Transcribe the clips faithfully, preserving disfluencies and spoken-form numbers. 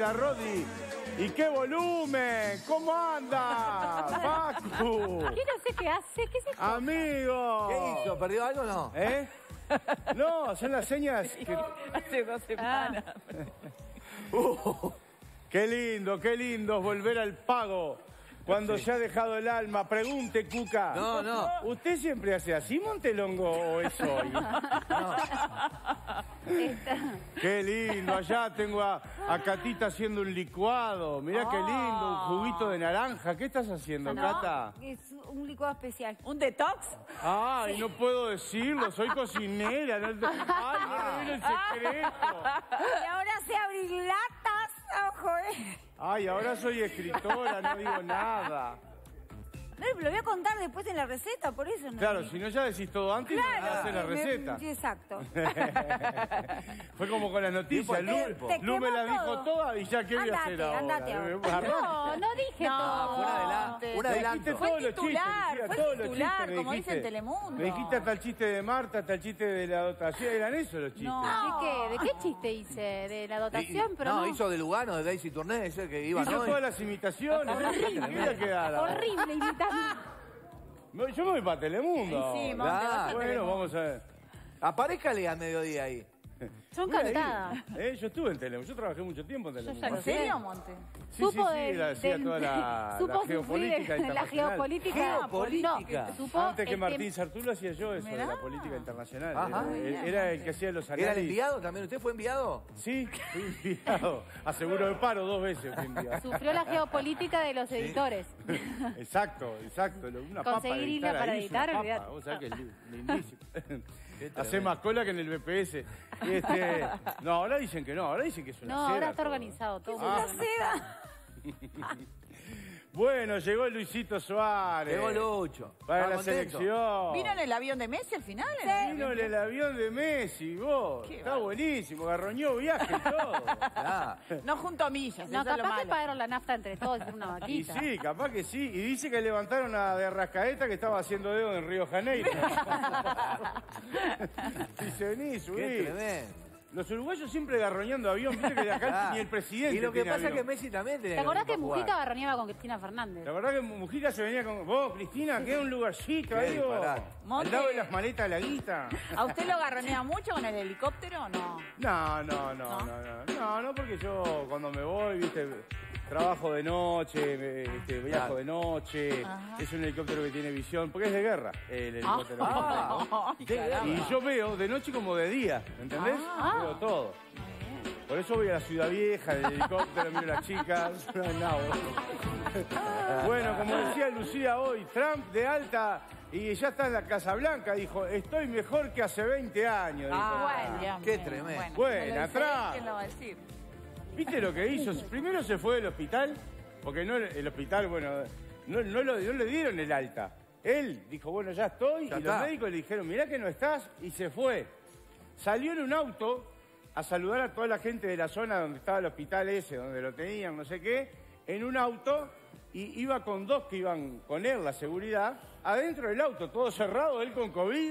la Rodi. ¡Y qué volumen! ¿Cómo anda, Facu? ¿Qué no sé qué hace? ¿Qué se cosa? ¡Amigo! ¿Qué hizo? ¿Perdió algo o no? ¿Eh? No, son las señas que... Hace dos semanas. Ah. Uh, ¡Qué lindo, qué lindo volver al pago! Cuando Sí. se ha dejado el alma, pregunte, Cuca. No, no. ¿Usted siempre hace así, Montelongo, o es hoy? No. Qué lindo, allá tengo a, a Catita haciendo un licuado. Mirá qué lindo, un juguito de naranja. ¿Qué estás haciendo, No, Cata? es un licuado especial. ¿Un detox? Ay, no puedo decirlo, soy cocinera. No, ay, no revelo el secreto. Y ahora sé abrir latas, ojo, eh. Ay, ahora soy escritora, no digo nada. No, lo voy a contar después en la receta, por eso no. Claro, si no ya decís todo antes y no haces la me- receta. sí, exacto. Fue como con las noticias. Lu, Tiempo, tiempo. Lu me la Te dijo quemó toda y ya qué voy a Andate, hacer ahora. andate ahora. Arranca. No, no dije No, todo. Un adelanto. Un Me dijiste adelanto. Fue todos los titular, chistes, fue todos los titular, chistes me como dijiste. dice en Telemundo. Me dijiste hasta el chiste de Marta, hasta el chiste de la dotación. ¿Eran esos los chistes? No. ¿De qué? ¿De qué chiste hice? ¿De la Y- dotación? Pero no, no. hizo de Lugano, de Daisy Tourné, ese que iba, Hizo ¿no? todas las imitaciones. Horrible. Mira qué gala. Horrible imitando. Me- Yo me voy para Telemundo. Sí, ahora. Monte, Ah, vas a Bueno, Telemundo. vamos a ver. Aparézcale a mediodía ahí. Son Voy a ir. cantadas. Eh, yo estuve en Telemundo. Yo trabajé mucho tiempo en Telemundo. ya lo ¿En sé. serio, Monte? Sí, Supo sí, sí, del- la hacía del- toda la, supo la sufrir geopolítica de la internacional. geopolítica. Geopolítica. No, supo Antes que el Martín tem- Sartúa hacía yo eso, de Mirá. la política internacional. Ajá. Era, era el que hacía los ¿Era el análisis. enviado también? ¿Usted fue enviado? Sí, fui enviado. A seguro de paro dos veces fui enviado. Sufrió la geopolítica de los editores. Exacto, exacto. Una papa Conseguir de hilo editar para ahí, es editar, una olvidate. papa. Vos sabés que es li- lindísimo. tremendo. Hace más cola que en el B P S. Este, no, ahora dicen que no, ahora dicen que es una No, seda ahora está todo. organizado todo. Ah. muy organizado. Bueno, llegó Luisito Suárez. Llegó Lucho. Para ¿Estaba la contento? selección. ¿Vino en el avión de Messi al final? ¿En el Vino avión? en el avión de Messi, vos. Qué Está bárbaro. buenísimo, garroñó viaje y todo. Ah, No junto a millas, No, eso es lo capaz que malo. pagaron la nafta entre todos, hicieron una Y vaquita. sí, capaz que sí. Y dice que levantaron a de Arrascaeta que estaba haciendo dedo en Río Janeiro. Si se venís, qué subí. tremendo. Los uruguayos siempre garroñando avión, viste que de acá Ah. ni el presidente Y lo que tiene pasa es avión. que Messi también tenía ¿Te acordás que para jugar. Mujica barroneaba con Cristina Fernández? La verdad que Mujica se venía con... Vos, Cristina, queda un lugarcito Qué ahí, vos. disparate. Al Monte. lado de las maletas de la guita. ¿A usted lo garronea mucho con el helicóptero o no? No, no, no, no, no, no, no, porque yo cuando me voy, viste, trabajo de noche, me- este, viajo Claro. de noche, Ajá. es un helicóptero que tiene visión, porque es de guerra el helicóptero. que Ah. tengo. Ay, caramba. Y yo veo de noche como de día, ¿entendés? Ah. Veo todo. Por eso voy a la Ciudad Vieja, del helicóptero, miro a las chicas. No, bueno, como decía Lucía hoy, Trump de alta y ya está en la Casa Blanca, dijo, estoy mejor que hace veinte años. dijo. Ah, bueno, Dios qué mío. tremendo. Bueno, Buena, me lo dice atrás. él, ¿quién lo va a decir? ¿Viste lo que hizo? Primero se fue del hospital, porque no el hospital, bueno, no, no, lo- no le dieron el alta. Él dijo, bueno, ya estoy, Ya y está. los médicos le dijeron, mirá que no estás, y se fue. Salió en un auto a saludar a toda la gente de la zona donde estaba el hospital ese, donde lo tenían, no sé qué, en un auto, y iba con dos que iban con él, la seguridad, adentro del auto, todo cerrado, él con COVID.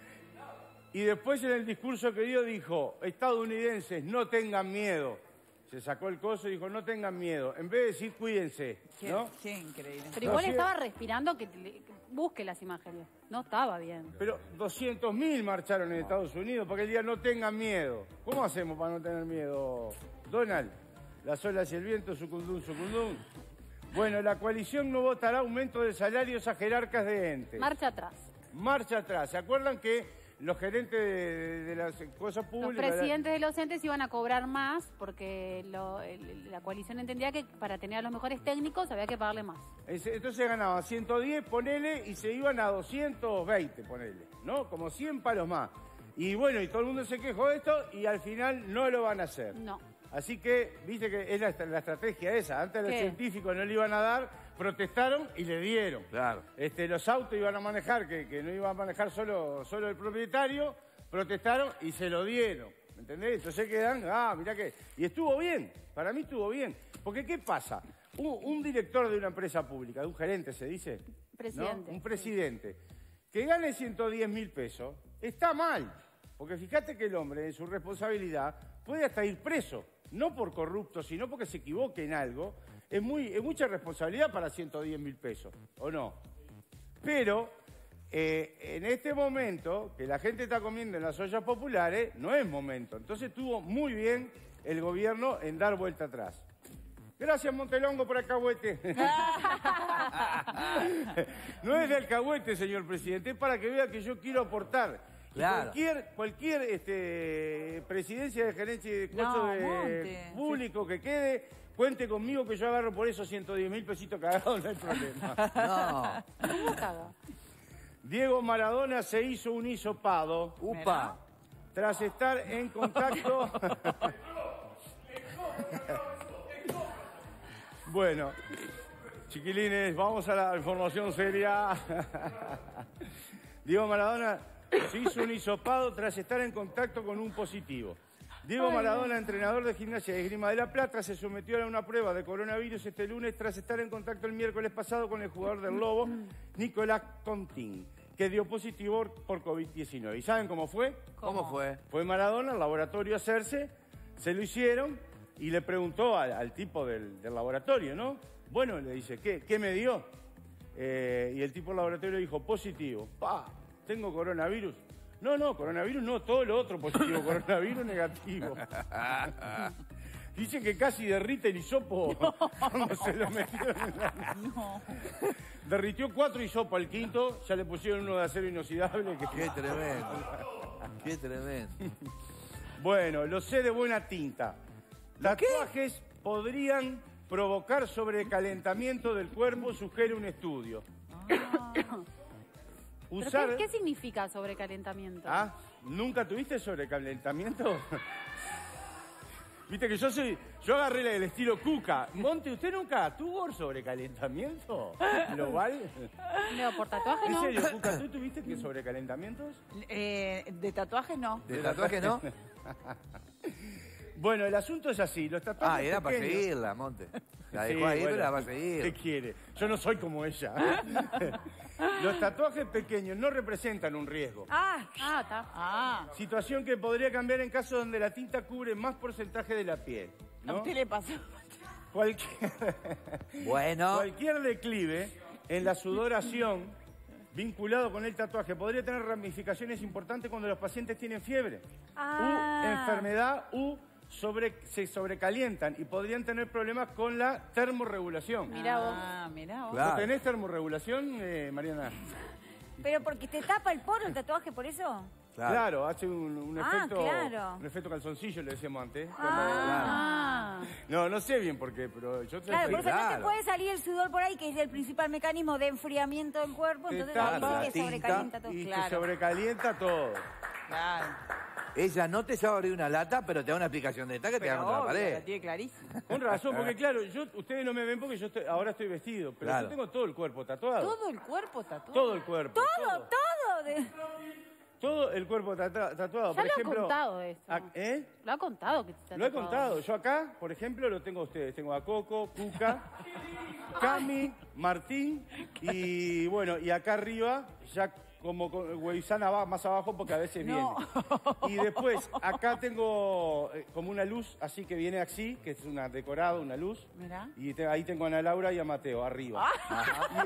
Y después en el discurso que dio dijo, estadounidenses, no tengan miedo. Se sacó el coso y dijo, no tengan miedo. En vez de decir, cuídense, Qué, ¿no? qué increíble. Pero igual No, sí. estaba respirando que, te le- que busque las imágenes. No estaba bien. Pero doscientos mil marcharon en Estados Unidos porque el día no tengan miedo. ¿Cómo hacemos para no tener miedo? Donald, las olas y el viento, sucundún, sucundún. Bueno, la coalición no votará aumento de salarios a jerarcas de entes. Marcha atrás. Marcha atrás. ¿Se acuerdan que los gerentes de, de las cosas Los públicas... presidentes de los entes iban a cobrar más porque lo- el- la coalición entendía que para tener a los mejores técnicos había que pagarle más. Entonces ganaban ciento diez, ponele, y se iban a doscientos veinte, ponele, ¿no? Como cien palos más. Y bueno, y todo el mundo se quejó de esto y al final no lo van a hacer. No. Así que, viste que es la, la estrategia esa. Antes los ¿Qué? científicos no le iban a dar, protestaron y le dieron. Claro. Este, los autos iban a manejar, que, que no iba a manejar solo, solo el propietario, protestaron y se lo dieron. ¿Me entendés? Entonces quedan, ah, mirá que... Y estuvo bien, para mí estuvo bien. Porque, ¿qué pasa? Un, un director de una empresa pública, de un gerente se dice, Presidente. ¿no? Un presidente, que gane ciento diez mil pesos, está mal. Porque fíjate que el hombre, en su responsabilidad, puede hasta ir preso no por corrupto, sino porque se equivoque en algo, es, muy, es mucha responsabilidad para ciento diez mil pesos, ¿o no? Pero eh, en este momento, que la gente está comiendo en las ollas populares, no es momento. Entonces estuvo muy bien el gobierno en dar vuelta atrás. Gracias, Montelongo, por el alcahuete. No es de alcahuete, señor presidente, es para que vea que yo quiero aportar. Claro. Cualquier, cualquier este, presidencia de gerencia de No, cosas de Monte, público que quede, cuente conmigo que yo agarro por esos ciento diez mil pesitos cagados, no hay problema. No. ¿Cómo caga? Diego Maradona se hizo un hisopado Upa. tras estar en contacto... Bueno, chiquilines, vamos a la información seria. Diego Maradona se hizo un hisopado tras estar en contacto con un positivo. Diego Maradona, entrenador de Gimnasia de Esgrima de La Plata, se sometió a una prueba de coronavirus este lunes tras estar en contacto el miércoles pasado con el jugador del Lobo, Nicolás Contín, que dio positivo por COVID diecinueve. ¿Y saben cómo fue? ¿Cómo fue? Fue Maradona al laboratorio a hacerse, se lo hicieron y le preguntó al, al tipo del, del laboratorio, ¿no? Bueno, le dice, ¿qué, qué me dio? Eh, y el tipo del laboratorio dijo, positivo. Pa, ¿tengo coronavirus? No, no, coronavirus no, todo lo otro positivo, coronavirus negativo. Dice que casi derrite el hisopo cuando se lo metieron en la... No. Derritió cuatro hisopos al quinto, ya le pusieron uno de acero inoxidable. Que... Qué tremendo. Qué tremendo. Bueno, lo sé de buena tinta. Tatuajes podrían provocar sobrecalentamiento del cuerpo, sugiere un estudio. ¿Pero Usar... qué, qué significa sobrecalentamiento? ¿Ah? ¿Nunca tuviste sobrecalentamiento? Viste que yo soy... Yo agarré la del estilo Cuca. Monte, ¿usted nunca tuvo sobrecalentamiento global? No, por tatuaje ¿En no. serio, Cuca, tú tuviste que sobrecalentamientos? Eh, de tatuaje no. ¿De tatuaje no? Bueno, el asunto es así. Los tatuajes Ah, era para pequeños- seguirla, Monte. La Sí, dejó ahí, bueno, pero la va a ¿qué seguir. quiere? Yo no soy como ella. Los tatuajes pequeños no representan un riesgo. Ah, Ah, está. ah. Situación que podría cambiar en casos donde la tinta cubre más porcentaje de la piel. ¿A ¿no? usted le pasó? Cualquier, Bueno. cualquier declive en la sudoración vinculado con el tatuaje podría tener ramificaciones importantes cuando los pacientes tienen fiebre, Ah. u enfermedad, u sobre, se sobrecalientan y podrían tener problemas con la termorregulación. Mirá vos. Ah, mirá vos. Claro. ¿No tenés termorregulación, eh, Mariana? Pero porque te tapa el poro el tatuaje, por eso. Claro. Claro, hace un, un Ah, efecto claro. un efecto calzoncillo, le decíamos antes. Ah. No, no sé bien por qué, pero yo te Claro, por eso no te claro. puede salir el sudor por ahí, que es el principal mecanismo de enfriamiento del cuerpo. Te Entonces tapa ahí la sí que tinta sobrecalienta todo. y Claro. te sobrecalienta todo. Claro. Ella no te sabe abrir una lata, pero te da una explicación de esta que te da Pero contra la obvio, pared. la tiene clarísima. Con razón, porque claro, yo, ustedes no me ven porque yo estoy- ahora estoy vestido, pero Claro. yo tengo todo el cuerpo tatuado. Todo el cuerpo tatuado. Todo el cuerpo. Todo, todo. de- Todo el cuerpo tatu- tatuado. Ya por lo ha ejemplo, contado eso. a- ¿Eh? Lo ha contado que está Lo he tatuado. contado. Yo acá, por ejemplo, lo tengo a ustedes. Tengo a Coco, Cuca, Cami, Martín y bueno, y acá arriba ya como Hueizana va más abajo porque a veces No. viene. Y después acá tengo eh, como una luz así que viene así, que es una decorada, una luz. Mirá. Y te- ahí tengo a Ana Laura y a Mateo arriba. Y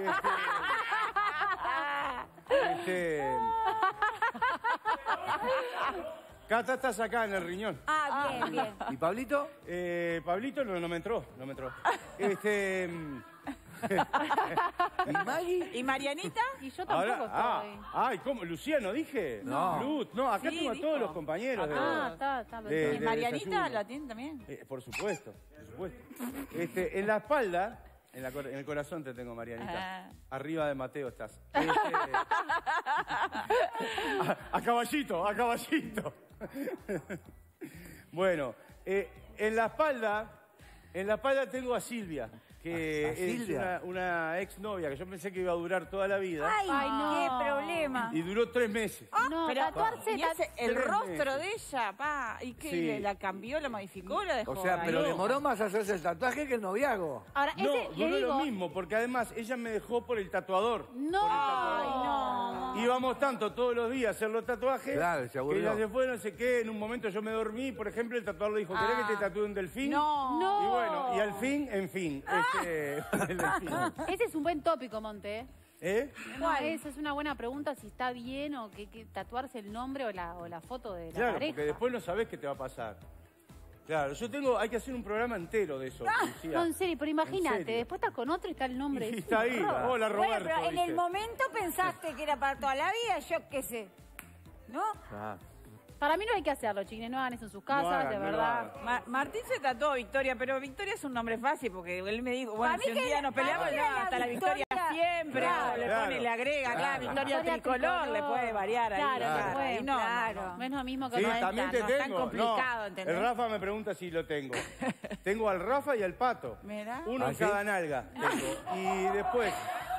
este, este, Cata, estás acá en el riñón. Ah, bien, bien. ¿Y Pablito? Eh, Pablito no, no me entró, no me entró. Este, mm, ¿Y Maggie? ¿Y Marianita? Y yo tampoco ahora, ah, estoy. ay, ¿cómo? Luciano, dije. No. Luz, no, acá Sí, tengo a dijo. todos los compañeros. de- Ah, está, está. de- bien. ¿Y de Marianita desayuno. la tiene también? Eh, por supuesto, por supuesto. Este, en la espalda, en, la cor- en el corazón te tengo, Marianita. Ah. Arriba de Mateo estás. Este, a, a caballito, a caballito. Bueno, eh, en la espalda, en la espalda tengo a Silvia, que ¿A- a es Silvia? una, una exnovia que yo pensé que iba a durar toda la vida. Ay, Ay, no. qué problema. Y duró tres meses. No, Pero tatuarse. y ese- el Tres rostro meses. de ella, pa. ¿Y qué? Sí. ¿Le- ¿La cambió, la modificó, la dejó? O sea, ahí? pero no. demoró más hacerse el tatuaje que el noviazgo. Ahora, No, ese, le duró digo, lo mismo, porque además ella me dejó por el tatuador. No, Por el ay, tatuador. no. íbamos tanto todos los días a hacer los tatuajes Claro, se que aburrió. ella se fue, no sé qué, en un momento yo me dormí, por ejemplo, el tatuador le dijo, ¿querés Ah. que te tatúe un delfín? No. No. Y bueno, y al fin, en fin, este, el delfín. Ese es un buen tópico, Monte. ¿eh? ¿Eh? No, esa es una buena pregunta si está bien o que, que tatuarse el nombre o la, o la foto de la Claro, pareja. porque después no sabés qué te va a pasar. Claro, yo tengo, hay que hacer un programa entero de eso, Lucía. No, en serio, pero ¿En imagínate, serio? después estás con otro y está el nombre. Y Es está un ahí, horror. hola Bueno, Roberto. pero en dice. el momento pensaste que era para toda la vida, yo qué sé. ¿No? Ah. Para mí no hay que hacerlo, chiquines, no hagan eso en sus casas, hagan, de no lo verdad. hagan. Ma- Martín se tatuó a Victoria, pero Victoria es un nombre fácil porque él me dijo, bueno, Para si mí un que día la- nos para peleamos, mí no, que la hasta la Victoria, Victoria- siempre, Claro, o le claro. pone y le agrega, claro, Claro. Victoria, Victoria tricolor, tricolor. le puede variar ahí. Claro, claro, le puede, ahí no, claro. no, no. No es lo mismo que Sí, no es también tan- te no es tan tengo. complicado, No, ¿entendés? el Rafa me pregunta si lo tengo. Tengo al Rafa y al Pato. Mirá. Uno ¿Ah, en sí? cada nalga tengo. Y después,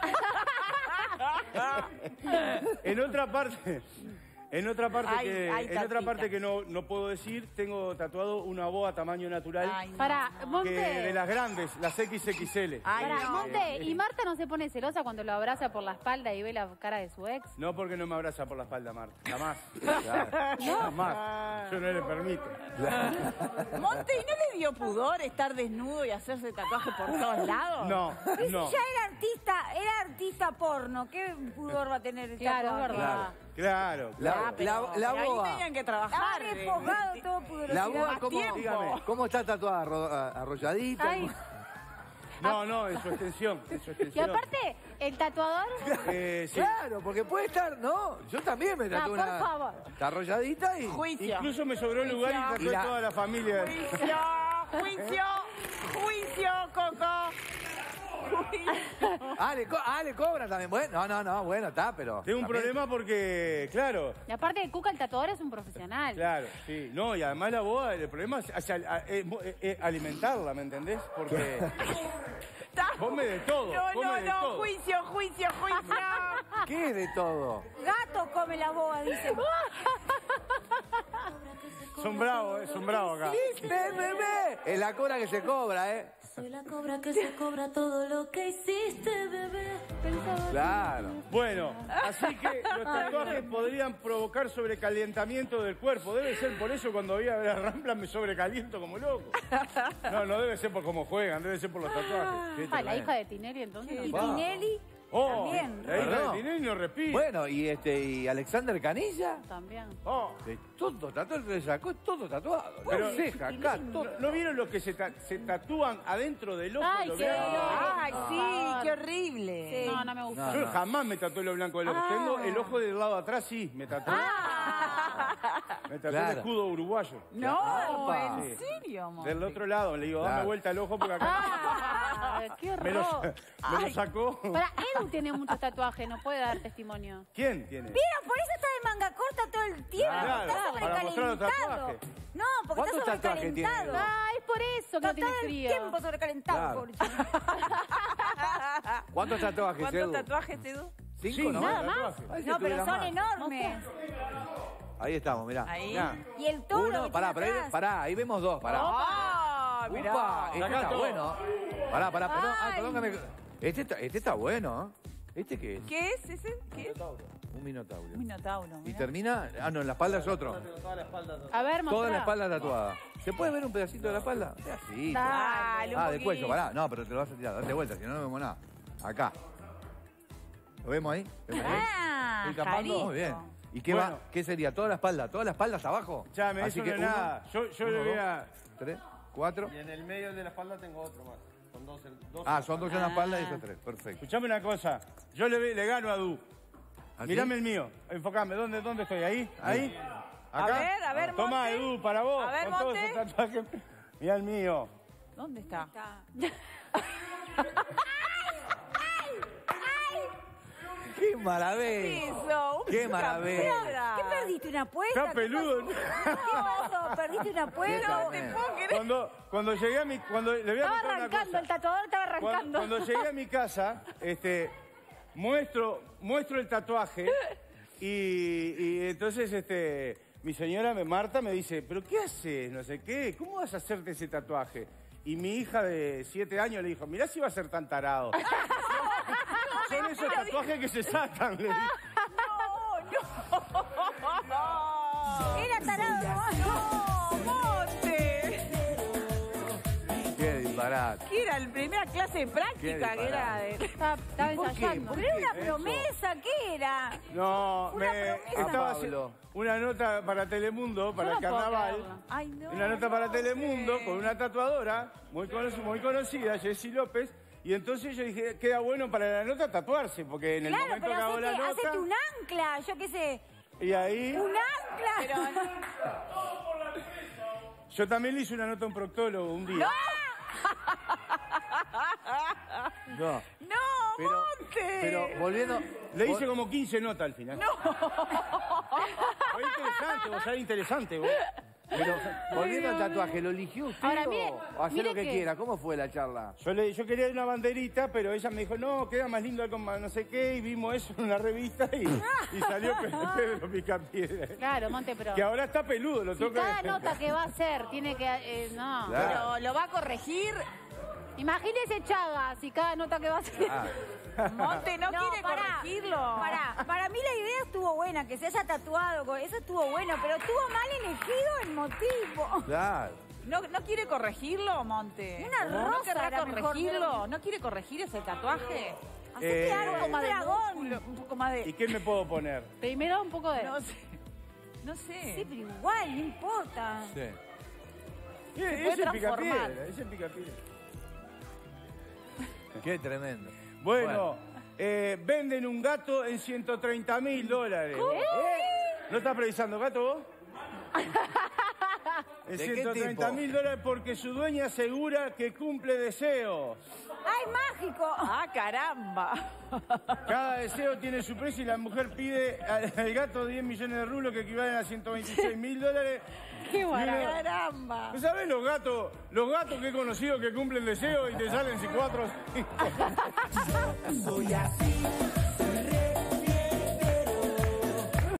en otra parte, en otra parte Ay, que, ay, en otra tatita. parte que no, no puedo decir, tengo tatuado una boa tamaño natural. Ay, no. Para, que Monte. de las grandes, las equis equis ele. Ay, Pará, no. Monte, ¿y Marta no se pone celosa cuando lo abraza por la espalda y ve la cara de su ex? No porque no me abraza por la espalda, Marta. Jamás. Jamás. Yo no le permito. Monte, ¿y no le dio pudor estar desnudo y hacerse tatuaje por todos lados? No, Y si no. ya era artista, era artista porno, ¿qué pudor va a tener el Claro, tatuaje? es verdad. Claro, La, claro. Ah, pero la, la ahí boa. tenían que Estaba trabajar. despojado todo pudorosidad. La boa, a ¿cómo, tiempo. Dígame. ¿cómo está tatuada? Arro- a- ¿Arrolladita? Ay, No, no, en su extensión. En su y extensión. aparte, el tatuador... Eh, sí. Claro, porque puede estar, ¿no? Yo también me tatué No, por una favor. está arrolladita y... Juicio. Incluso me sobró el lugar y tatué Y la- toda la familia. Juicio, juicio, juicio, Coco. Juicio. Ah, le, co- ah, le cobran también. Bueno, no, no, no, bueno, está, pero... Tengo un también- problema porque, claro, Y aparte, Cuca, el tatuador es un profesional. claro, sí. No, y además la boda, el problema es, es al- a- es mu- es- es alimentarla, ¿me entendés? Porque come de todo, No, come no, de no, todo. juicio, juicio, juicio. ¿Qué es de todo? Gato come la boa, dice. Son bravos, eh, son bravos acá. Ve, ve, ve. Es la cobra que se cobra, ¿eh? Soy la cobra que se cobra todo lo que hiciste, bebé. Pensaba- Claro. Bueno, así que los tatuajes podrían provocar sobrecalentamiento del cuerpo. Debe ser por eso cuando voy a ver a Rampla me sobrecaliento como loco. No, no debe ser por cómo juegan, debe ser por los tatuajes. Qué Ah, la tremendo. hija de Tinelli, entonces. Y no. Tinelli Oh, también. la hija ¿Verdad? de Tinelli no respira. Bueno, y este, y Alexander Canilla, También. Oh. de todo tatuado, le sacó todo tatuado. Pero- La ceja, acá, todo. ¿No, no vieron los que se, ta- se tatúan adentro del ojo? Ay, lo qué blanco? dolor. Ay, sí, qué horrible. Sí. No, no me gusta. No, Yo jamás me tatué lo blanco del ojo. Ah. Tengo el ojo del lado de atrás, sí, me tatué. Me tatué Claro. el escudo uruguayo. No, Apa. ¿en serio, Monte? Del otro lado, le digo, dame Claro. vuelta el ojo porque acá Ah, qué me, lo, horror. me lo sacó. Para, Edu tiene muchos tatuajes, no puede dar testimonio. ¿Quién tiene? Vieron, por eso está de manga corta todo el tiempo. Claro, está para mostrar los sobrecalentado. tatuajes. No, porque está ¿Cuántos tatuajes tiene? sobrecalentado. Ah, es por eso que Está no tiene todo el frío. tiempo sobrecalentado, Claro. pobre chico. ¿Cuántos tatuajes, ¿Cuántos Edu? tatuajes, Edu? ¿Cinco Sí, nomás? nada más. Ay, si No, pero tuviera son más. enormes. Ahí estamos, mirá. Ahí. Ya. Y el toro Uno, que pará, tiene pará, ahí, atrás. pará, ahí vemos dos, pará. ¡Ah! Upa, Mirá. este Sacá está todo. bueno. Pará, pará, perdón, ah, Ay. perdón que me... Este está, este está bueno, ¿eh? ¿Este qué es? ¿Qué es ese? ¿Qué es? Un minotaurio. Minotauro. Y mirá. termina... Ah, no, en la espalda es otro. A ver, mostrá. Toda la espalda tatuada. ¿Se puede ver un pedacito de la espalda? Un pedacito. Dale, un Ah, de cuello, poquito. pará. No, pero te lo vas a tirar, date vuelta, si no, no vemos nada. Acá. ¿Lo vemos ahí? ¿Vemos ahí? Ah, ¿Estoy tapando? Jarito. Muy bien. ¿Y qué Bueno. va? ¿Qué sería? ¿Toda la espalda? ¿Toda la espalda hasta abajo? Ya, me Así eso que no es uno, nada. Yo, yo uno, le voy dos, a... tres, cuatro. Y en el medio de la espalda tengo otro más. Son dos. en- dos Ah, en son dos en la espalda y esos tres. Perfecto. Escuchame una cosa. Yo le, le gano a Du. ¿Así? Mirame el mío. Enfocame. ¿Dónde, dónde estoy? ¿Ahí? ¿Ahí? A ¿Acá? ver, a ver, Toma, Monte. Edu, para vos. A ver, con todos Monte. esos tatuajes. Mirá el mío. ¿Dónde está? ¡Qué maravilla! Eso, un ¡Qué maravilla! capera. ¿Qué perdiste? ¿Una apuesta? Está peludo. ¿Qué pasó? ¿Perdiste una apuesta? Qué Cuando, cuando llegué a mi... Cuando, le voy a Estaba contar una arrancando, cosa. el tatuador estaba Cuando, arrancando. cuando llegué a mi casa, este, muestro, muestro el tatuaje y, y entonces este, mi señora me- Marta me dice, ¿pero qué haces? No sé qué, ¿cómo vas a hacerte ese tatuaje? Y mi hija de siete años le dijo, mirá si va a ser tan tarado. Son esos tatuajes que se sacan, le dije. Era tarado. ¡No, Monte! Qué disparate. ¿Qué era? ¿La primera clase de práctica? Qué Que era de... Estaba, estaba ¿Y por qué? ensayando. ¿Por Pero era una Eso. promesa, ¿qué era? No, Una me promesa. estaba Pablo. haciendo una nota para Telemundo, para Yo el no puedo carnaval. creerlo. Ay, no. Una nota para no Telemundo sé. con una tatuadora muy, cono- muy conocida, Jessy López. Y entonces yo dije, queda bueno para la nota tatuarse, porque en el Claro, momento pero que hago la hacete, nota... hacete un ancla, yo qué sé. Y ahí... Un ancla. Yo también le hice una nota a un proctólogo un día. No. ¡No, Pero, Monte! pero volviendo. Le hice como quince notas al final. ¡No! Fue interesante, vos sabés, interesante, vos. Pero volviendo al tatuaje, ¿lo eligió usted Ahora, o, mire, o hacer mire lo que, que- quiera? ¿Cómo fue la charla? Yo, le, yo quería una banderita, pero ella me dijo, no, queda más lindo con no sé qué, y vimos eso en una revista y, y salió Pe- Pedro Picapiedra. Claro, Monte, pero... Que ahora está peludo, lo Si toca. cada nota que va a hacer tiene que... eh, no. Claro. Pero lo va a corregir. Imagínese Chaga, si cada nota que va a hacer... Ah, Monte no, quiere pará, corregirlo. Pará, para mí la idea estuvo buena, que se haya tatuado, con- eso estuvo bueno, pero estuvo mal elegido el motivo. claro. ¿No, ¿No quiere corregirlo, Monte? Una ¿No rosa querrá era mejor, corregirlo? pero- ¿No quiere corregir ese tatuaje? Hacete Eh, algo Un poco más de de dragón. músculo, un poco más ¿Y de... qué me puedo poner? Primero un poco de... No sé. No sé. Sí, pero igual, no importa. Sí. Eh, puede ese es transformar. Picapiedra, ese es Picapiedra. Qué tremendo. Bueno, eh, venden un gato en ciento treinta mil dólares. ¿Eh? ¿No estás precisando gato vos? En ¿De qué ciento treinta mil tipo? dólares porque su dueña asegura que cumple deseos. ¡Ay, mágico! ¡Ah, caramba! Cada deseo tiene su precio y la mujer pide al, al gato diez millones de rublos que equivalen a ciento veintiséis mil dólares. Qué bueno. ¡Caramba! ¿Tú sabés los gatos, los gatos que he conocido que cumplen deseos y te salen si cuatro o cinco? Soy así, soy re